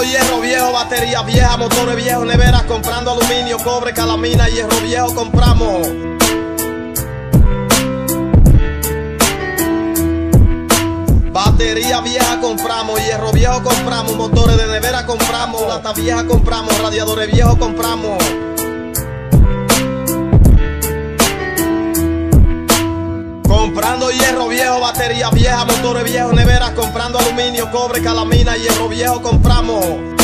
hierro viejo, batería vieja, motores viejos, neveras, comprando aluminio, cobre, calamina, hierro viejo compramos. Batería vieja compramos, hierro viejo compramos, motores de nevera compramos, lata vieja compramos, radiadores viejos compramos. Comprando hierro viejo, batería vieja, motores viejos, neveras, comprando aluminio, cobre, calamina, hierro viejo compramos.